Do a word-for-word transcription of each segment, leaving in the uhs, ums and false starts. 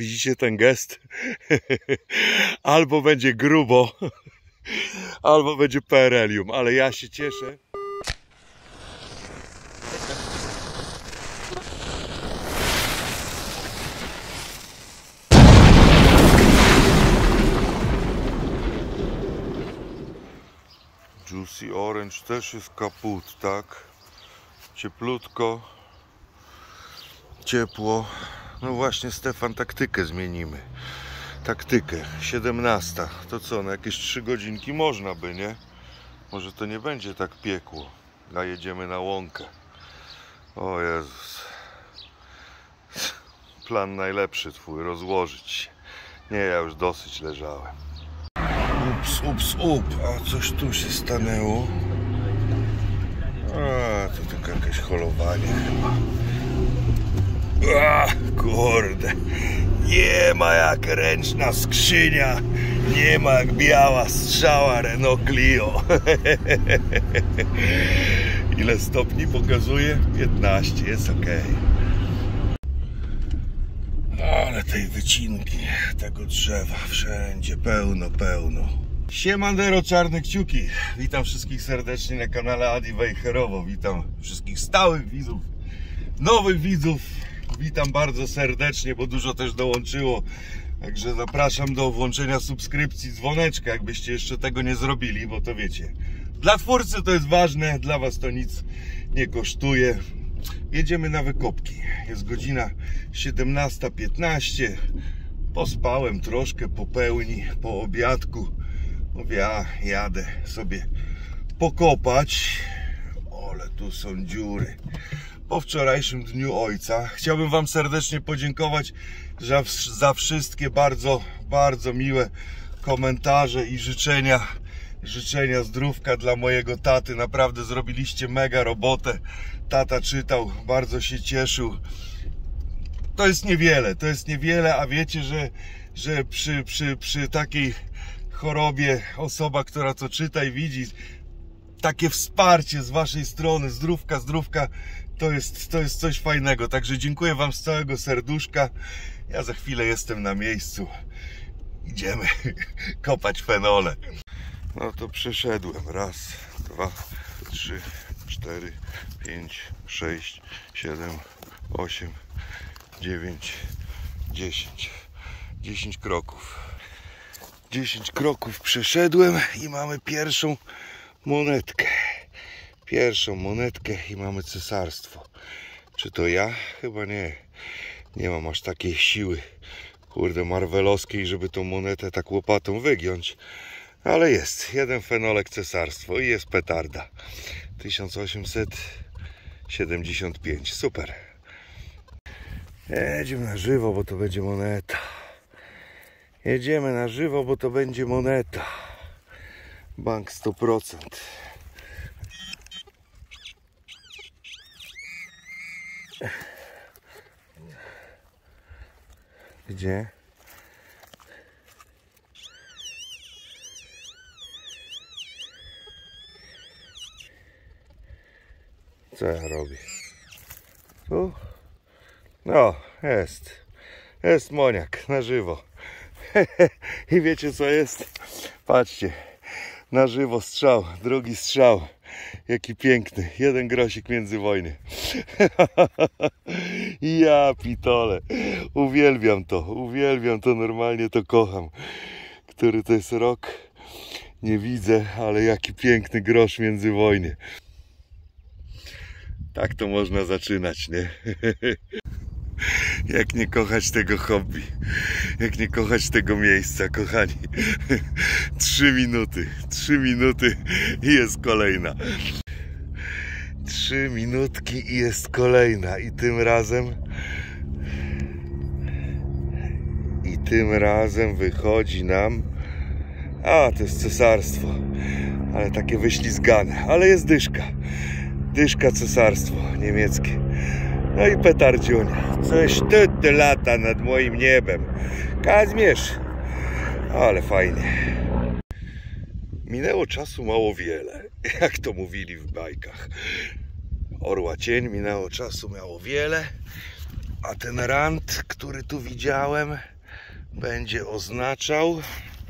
Widzicie ten gest? Albo będzie grubo, albo będzie perelium, ale ja się cieszę. Juicy Orange też jest kaput, tak? Cieplutko, ciepło. No właśnie, Stefan, taktykę zmienimy. Taktykę, siedemnasta. To co, na jakieś trzy godzinki można by, nie? Może to nie będzie tak piekło. A jedziemy na łąkę. O Jezus. Plan najlepszy twój, rozłożyć się. Nie, ja już dosyć leżałem. Ups, ups, up. A coś tu się stanęło. A, to tylko jakieś holowanie chyba. A, kurde. Nie ma jak ręczna skrzynia. Nie ma jak biała strzała Renault Clio. Ile stopni pokazuje? piętnaście, jest ok. Ale tej wycinki, tego drzewa wszędzie pełno, pełno. Siemandero, czarne kciuki. Witam wszystkich serdecznie na kanale Adi Wejherowo. Witam wszystkich stałych widzów, nowych widzów. Witam bardzo serdecznie, bo dużo też dołączyło. Także zapraszam do włączenia subskrypcji, dzwoneczka, jakbyście jeszcze tego nie zrobili, bo to wiecie, dla twórcy to jest ważne, dla was to nic nie kosztuje. Jedziemy na wykopki. Jest godzina siedemnasta piętnaście. Pospałem troszkę po pełni, po obiadku. Mówię, a jadę sobie pokopać. Ale tu są dziury. Po wczorajszym Dniu Ojca chciałbym wam serdecznie podziękować za, za wszystkie bardzo, bardzo miłe komentarze i życzenia. Życzenia zdrówka dla mojego taty. Naprawdę zrobiliście mega robotę. Tata czytał, bardzo się cieszył. To jest niewiele, to jest niewiele, a wiecie, że, że przy, przy, przy takiej chorobie osoba, która to czyta i widzi, takie wsparcie z waszej strony, zdrówka, zdrówka, to jest, to jest coś fajnego. Także dziękuję wam z całego serduszka. Ja za chwilę jestem na miejscu. Idziemy kopać fenole. No to przeszedłem. Raz, dwa, trzy, cztery, pięć, sześć, siedem, osiem, dziewięć, dziesięć. dziesięć kroków. dziesięć kroków przeszedłem i mamy pierwszą monetkę. Pierwszą monetkę i mamy cesarstwo. Czy to ja? Chyba nie. Nie mam aż takiej siły, kurde, marvelowskiej, żeby tą monetę tak łopatą wygiąć. Ale jest. Jeden fenolek cesarstwo i jest petarda. tysiąc osiemset siedemdziesiąt pięć. Super. Jedziemy na żywo, bo to będzie moneta. Jedziemy na żywo, bo to będzie moneta. Bank sto procent. Gdzie? Co ja robię? Tu? No, jest. Jest moniak na żywo. I wiecie co jest? Patrzcie. Na żywo strzał, drugi strzał. Jaki piękny. Jeden grosik międzywojny. Ja pitole. Uwielbiam to. Uwielbiam to. Normalnie to kocham. Który to jest rok? Nie widzę, ale jaki piękny grosz międzywojny. Tak to można zaczynać, nie? Jak nie kochać tego hobby, jak nie kochać tego miejsca, kochani. Trzy minuty, trzy minuty i jest kolejna. Trzy minutki i jest kolejna. I tym razem i tym razem wychodzi nam, a to jest cesarstwo, ale takie wyślizgane, ale jest dyszka. Dyszka cesarstwo niemieckie. No i petardziunia. Coś tutaj lata nad moim niebem. Kazimierz. Ale fajnie. Minęło czasu mało wiele. Jak to mówili w bajkach. Orła cień, minęło czasu mało wiele. A ten rant, który tu widziałem, będzie oznaczał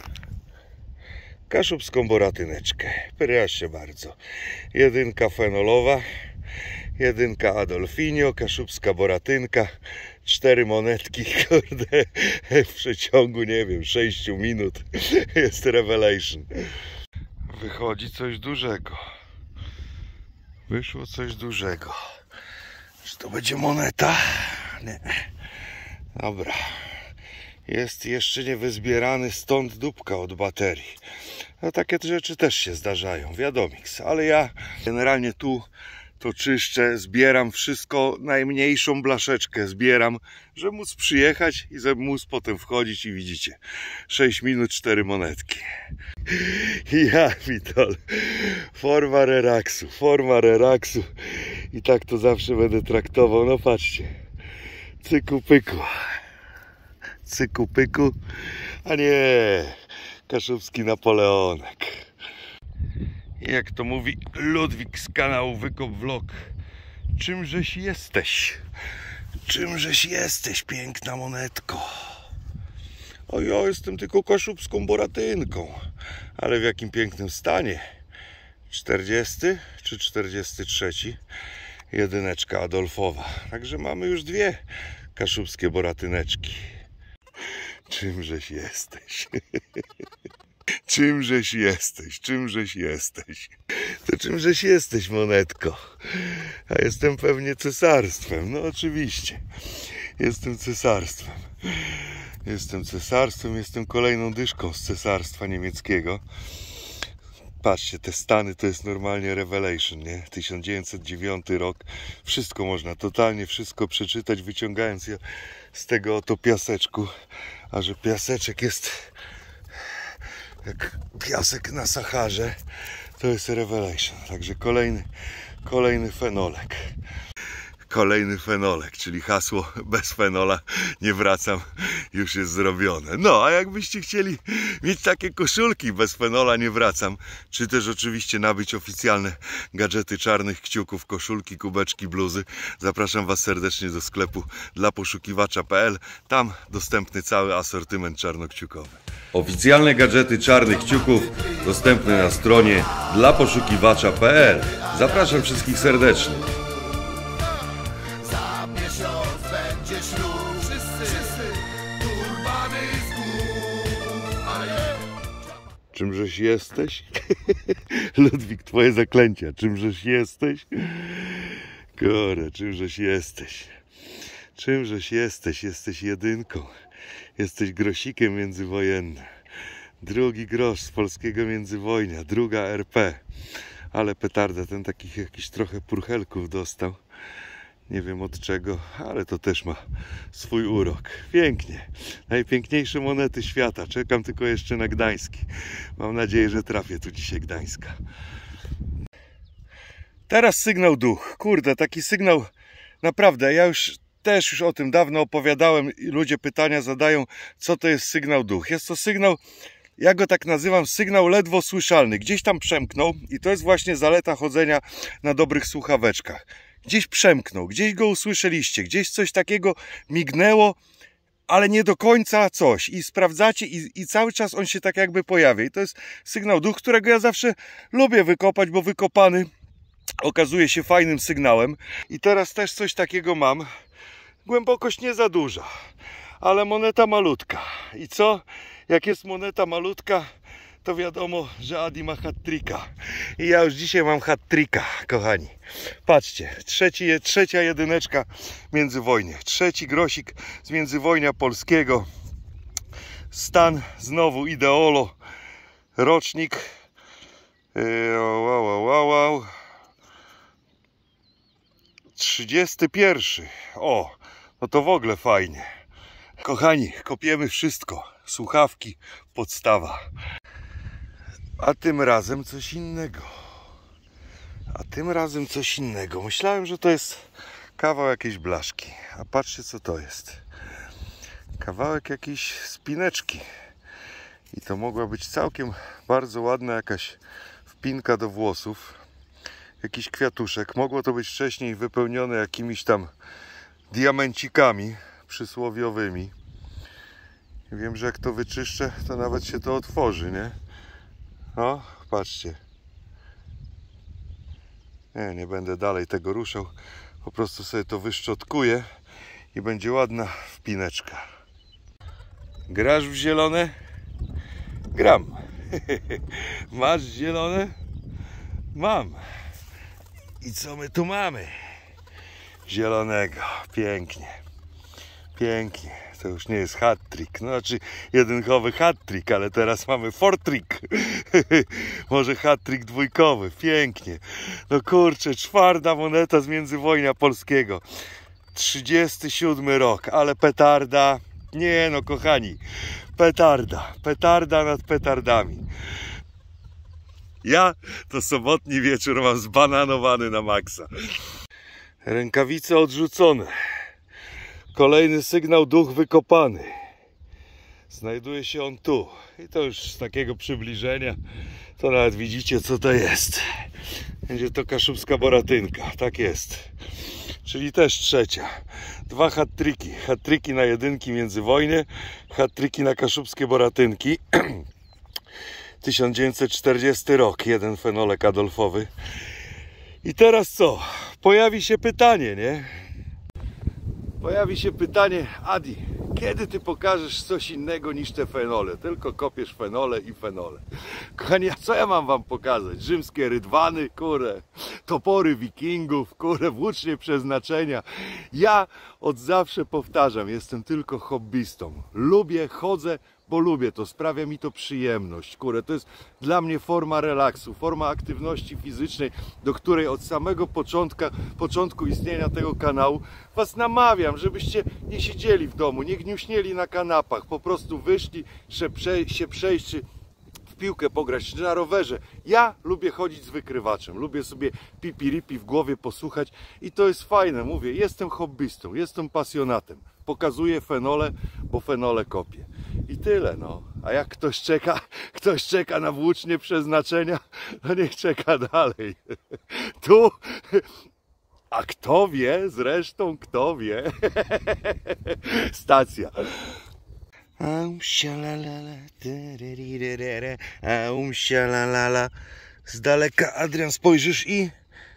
kaszubską boratyneczkę. Proszę bardzo. Jedynka fenolowa, jedynka Adolfinio, kaszubska boratynka. Cztery monetki, kurde, w przeciągu, nie wiem, sześciu minut jest revelation. Wychodzi coś dużego. Wyszło coś dużego. Czy to będzie moneta? Nie. Dobra. Jest jeszcze niewyzbierany stąd dupka od baterii. No takie rzeczy też się zdarzają, wiadomiks. Ale ja generalnie tu to czyszczę, zbieram wszystko, najmniejszą blaszeczkę zbieram, żeby móc przyjechać i żeby móc potem wchodzić i widzicie, sześć minut, cztery monetki. Ja, Witol, forma relaksu, forma relaksu i tak to zawsze będę traktował. No patrzcie, cyku pyku, cyku pyku, a nie, kaszubski Napoleonek. Jak to mówi Ludwik z kanału Wykop Vlog, czymżeś jesteś? Czymżeś jesteś, piękna monetko? O, ja jestem tylko kaszubską boratynką, ale w jakim pięknym stanie. czterdziesty czy czterdziesty trzeci? Jedyneczka Adolfowa. Także mamy już dwie kaszubskie boratyneczki. Czymżeś jesteś? Czymżeś jesteś? Czymżeś jesteś? To czymżeś jesteś, monetko? A jestem pewnie cesarstwem. No oczywiście. Jestem cesarstwem. Jestem cesarstwem, jestem kolejną dyszką z cesarstwa niemieckiego. Patrzcie, te stany to jest normalnie revelation, nie? tysiąc dziewięćset dziewiąty rok. Wszystko można, totalnie wszystko przeczytać, wyciągając je z tego oto piaseczku. A że piaseczek jest jak piasek na Saharze, to jest revelation. Także kolejny, kolejny fenolek. Kolejny fenolek, czyli hasło bez fenola nie wracam, już jest zrobione. No, a jakbyście chcieli mieć takie koszulki bez fenola nie wracam, czy też oczywiście nabyć oficjalne gadżety czarnych kciuków, koszulki, kubeczki, bluzy, zapraszam Was serdecznie do sklepu dla poszukiwacza kropka p l. Tam dostępny cały asortyment czarnokciukowy. Oficjalne gadżety czarnych kciuków dostępne na stronie dla poszukiwacza kropka p l. Zapraszam wszystkich serdecznie. Czymżeś jesteś? Ludwik, twoje zaklęcia. Czymżeś jesteś? Kore, czymżeś jesteś? Czymżeś jesteś? Jesteś jedynką. Jesteś grosikiem międzywojennym. Drugi grosz z polskiego międzywojnia. Druga R P. Ale petarda, ten takich jakiś trochę purchelków dostał. Nie wiem od czego, ale to też ma swój urok. Pięknie. Najpiękniejsze monety świata. Czekam tylko jeszcze na Gdański. Mam nadzieję, że trafię tu dzisiaj Gdańska. Teraz sygnał duch. Kurde, taki sygnał naprawdę. Ja już też już o tym dawno opowiadałem i ludzie pytania zadają, co to jest sygnał duch. Jest to sygnał, ja go tak nazywam, sygnał ledwo słyszalny. Gdzieś tam przemknął i to jest właśnie zaleta chodzenia na dobrych słuchaweczkach. Gdzieś przemknął, gdzieś go usłyszeliście, gdzieś coś takiego mignęło, ale nie do końca coś. I sprawdzacie i, i cały czas on się tak jakby pojawia. I to jest sygnał duch, którego ja zawsze lubię wykopać, bo wykopany okazuje się fajnym sygnałem. I teraz też coś takiego mam. Głębokość nie za duża, ale moneta malutka. I co? Jak jest moneta malutka, to wiadomo, że Adi ma hat-tricka. I ja już dzisiaj mam hat-tricka, kochani. Patrzcie, trzeci, trzecia jedyneczka międzywojnie. Trzeci grosik z międzywojnia polskiego. Stan znowu Ideolo. Rocznik. Wow, wow, wow, wow. trzydziesty pierwszy. O, no to w ogóle fajnie. Kochani, kopiemy wszystko. Słuchawki, podstawa. A tym razem coś innego. A tym razem coś innego. Myślałem, że to jest kawał jakiejś blaszki. A patrzcie, co to jest. Kawałek jakiejś spineczki. I to mogła być całkiem bardzo ładna jakaś wpinka do włosów. Jakiś kwiatuszek. Mogło to być wcześniej wypełnione jakimiś tam diamencikami przysłowiowymi. I wiem, że jak to wyczyszczę, to nawet się to otworzy, nie? O, patrzcie. Nie, nie będę dalej tego ruszał. Po prostu sobie to wyszczotkuję i będzie ładna wpineczka. Grasz w zielone? Gram. Masz zielone? Mam. I co my tu mamy? Zielonego. Pięknie. Pięknie. To już nie jest hat-trick. No, znaczy jedynkowy hat-trick, ale teraz mamy four-trick. Może hat-trick dwójkowy. Pięknie. No kurczę, czwarta moneta z międzywojnia polskiego. trzydziesty siódmy rok, ale petarda. Nie no, kochani. Petarda. Petarda nad petardami. Ja to sobotni wieczór mam zbananowany na maksa. Rękawice odrzucone. Kolejny sygnał, duch wykopany. Znajduje się on tu. I to już z takiego przybliżenia to nawet widzicie, co to jest. Będzie to kaszubska boratynka. Tak jest. Czyli też trzecia. Dwa hat-triki. Hat-triki na jedynki międzywojnie. Hat-triki na kaszubskie boratynki. tysiąc dziewięćset czterdziesty rok. Jeden fenolek adolfowy. I teraz co? Pojawi się pytanie, nie? Pojawi się pytanie, Adi, kiedy ty pokażesz coś innego niż te fenole? Tylko kopiesz fenole i fenole. Kochani, a co ja mam wam pokazać? Rzymskie rydwany, kurę, topory wikingów, kurę, włócznie przeznaczenia. Ja od zawsze powtarzam, jestem tylko hobbystą. Lubię, chodzę, bo lubię to, sprawia mi to przyjemność. Kurę, to jest dla mnie forma relaksu, forma aktywności fizycznej, do której od samego początka, początku istnienia tego kanału was namawiam, żebyście nie siedzieli w domu, nie gniuśnieli na kanapach, po prostu wyszli się przejść, czy w piłkę pograć, czy na rowerze. Ja lubię chodzić z wykrywaczem, lubię sobie pipi-ripi w głowie posłuchać i to jest fajne, mówię, jestem hobbystą, jestem pasjonatem. Pokazuję fenole, bo fenole kopię. I tyle, no. A jak ktoś czeka, ktoś czeka na włócznie przeznaczenia, to niech czeka dalej. Tu, a kto wie, zresztą kto wie. Stacja. Aum sialalala, aum sialalala. Z daleka, Adrian, spojrzysz i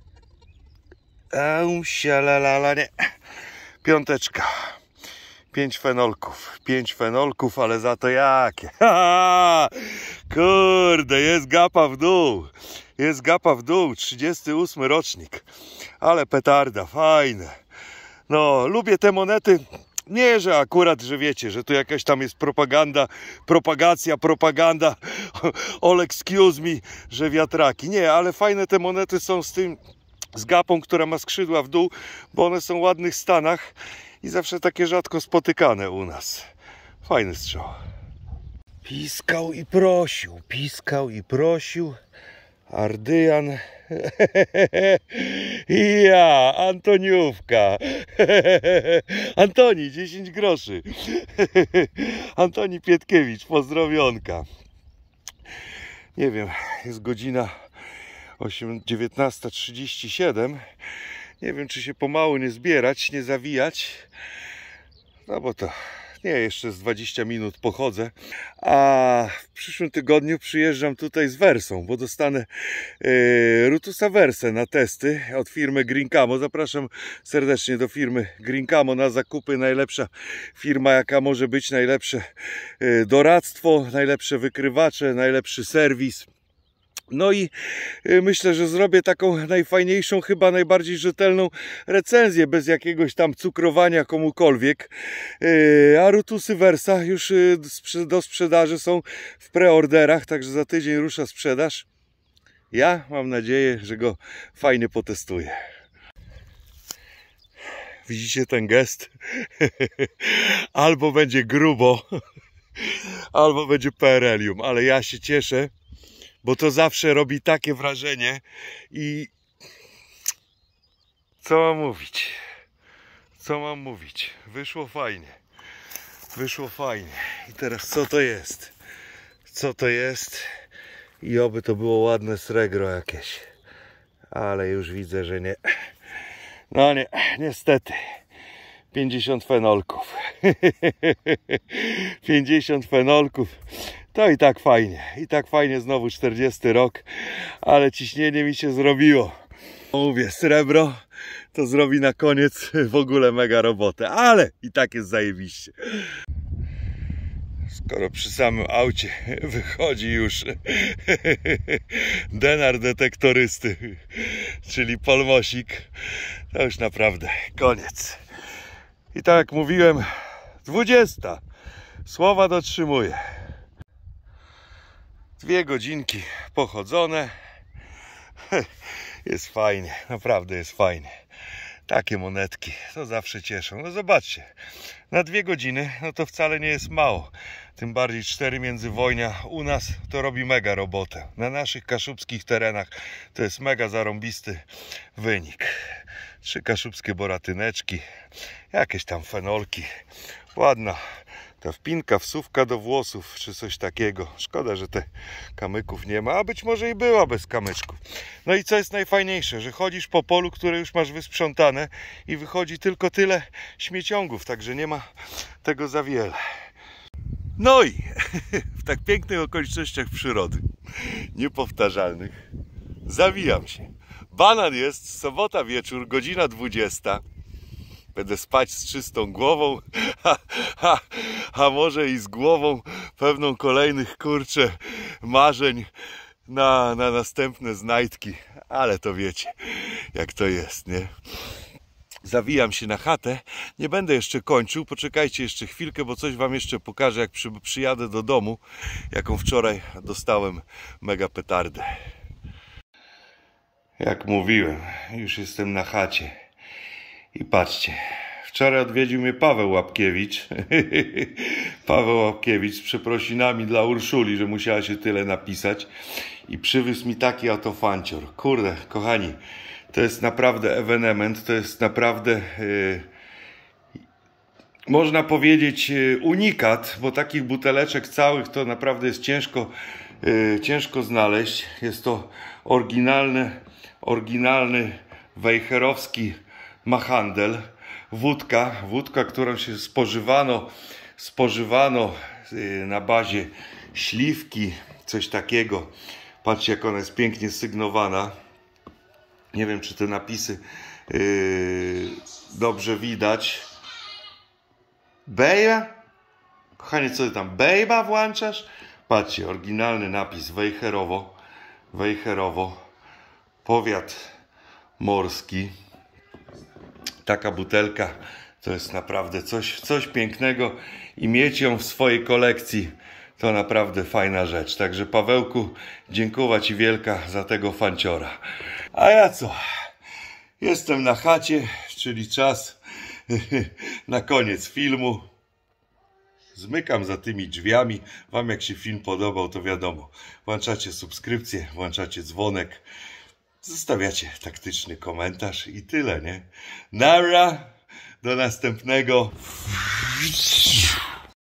aum sialalala, nie. Piąteczka. Pięć fenolków, pięć fenolków, ale za to jakie? Kurde, jest gapa w dół, jest gapa w dół, trzydziesty ósmy rocznik, ale petarda, fajne. No, lubię te monety, nie, że akurat, że wiecie, że tu jakaś tam jest propaganda, propagacja, propaganda, all excuse me, że wiatraki, nie, ale fajne te monety są z tym, z gapą, która ma skrzydła w dół, bo one są w ładnych stanach. I zawsze takie rzadko spotykane u nas. Fajny strzał. Piskał i prosił, piskał i prosił. Ardyjan. I ja, Antoniówka. Antoni, dziesięć groszy. Antoni Pietkiewicz, pozdrowionka. Nie wiem, jest godzina dziewiętnasta trzydzieści siedem. Nie wiem, czy się pomału nie zbierać, nie zawijać. No bo to nie, jeszcze z dwadzieścia minut pochodzę. A w przyszłym tygodniu przyjeżdżam tutaj z Versą, bo dostanę yy, Rutusa Versę na testy od firmy Green Camo. Zapraszam serdecznie do firmy Green Camo na zakupy. Najlepsza firma, jaka może być. Najlepsze yy, doradztwo, najlepsze wykrywacze, najlepszy serwis. No i myślę, że zrobię taką najfajniejszą, chyba najbardziej rzetelną recenzję, bez jakiegoś tam cukrowania komukolwiek. A Rutusy Versa już do sprzedaży są w preorderach, także za tydzień rusza sprzedaż. Ja mam nadzieję, że go fajnie potestuję. Widzicie ten gest? Albo będzie grubo, albo będzie perelium, ale ja się cieszę, bo to zawsze robi takie wrażenie i co mam mówić? Co mam mówić? Wyszło fajnie. Wyszło fajnie. I teraz co to jest? Co to jest? I oby to było ładne srebro jakieś. Ale już widzę, że nie. No nie, niestety. pięćdziesiąt fenolków. pięćdziesiąt fenolków. To i tak fajnie. I tak fajnie znowu czterdziesty rok. Ale ciśnienie mi się zrobiło. Mówię, srebro to zrobi na koniec w ogóle mega robotę. Ale i tak jest zajebiście. Skoro przy samym aucie wychodzi już denar detektorysty, czyli polmosik, to już naprawdę koniec. I tak jak mówiłem, dwudziesta. Słowa dotrzymuję. Dwie godzinki pochodzone. Jest fajnie, naprawdę jest fajnie. Takie monetki to zawsze cieszą. No zobaczcie, na dwie godziny no to wcale nie jest mało. Tym bardziej cztery międzywojnia u nas to robi mega robotę. Na naszych kaszubskich terenach to jest mega zarąbisty wynik. Trzy kaszubskie boratyneczki, jakieś tam fenolki. Ładna ta wpinka, wsówka do włosów, czy coś takiego. Szkoda, że te kamyków nie ma, a być może i była bez kamyczków. No i co jest najfajniejsze, że chodzisz po polu, które już masz wysprzątane i wychodzi tylko tyle śmieciągów, także nie ma tego za wiele. No i w tak pięknych okolicznościach przyrody, niepowtarzalnych, zawijam się. Banan jest, sobota wieczór, godzina dwudziesta. Będę spać z czystą głową, a, a, a może i z głową pewną kolejnych, kurczę, marzeń na, na następne znajdki. Ale to wiecie, jak to jest, nie? Zawijam się na chatę. Nie będę jeszcze kończył. Poczekajcie jeszcze chwilkę, bo coś wam jeszcze pokażę, jak przy, przyjadę do domu, jaką wczoraj dostałem mega petardę. Jak mówiłem, już jestem na chacie. I patrzcie, wczoraj odwiedził mnie Paweł Łapkiewicz. Paweł Łapkiewicz z przeprosinami dla Urszuli, że musiała się tyle napisać. I przywiózł mi taki oto fancior. Kurde, kochani, to jest naprawdę ewenement, to jest naprawdę, yy, można powiedzieć, yy, unikat, bo takich buteleczek całych to naprawdę jest ciężko, yy, ciężko znaleźć. Jest to oryginalny, oryginalny wejherowski machandel, wódka, wódka, którą się spożywano, spożywano yy, na bazie śliwki, coś takiego. Patrzcie, jak ona jest pięknie sygnowana. Nie wiem, czy te napisy yy, dobrze widać. Bejba? Kochanie, co ty tam? Bejba włączasz? Patrzcie, oryginalny napis Wejherowo. Wejherowo. Powiat morski. Taka butelka to jest naprawdę coś, coś pięknego i mieć ją w swojej kolekcji to naprawdę fajna rzecz. Także Pawełku, dziękuję ci wielka za tego fanciora. A ja co? Jestem na chacie, czyli czas na koniec filmu. Zmykam za tymi drzwiami. Wam jak się film podobał, to wiadomo. Włączacie subskrypcję, włączacie dzwonek, zostawiacie taktyczny komentarz i tyle, nie? Nara, do następnego.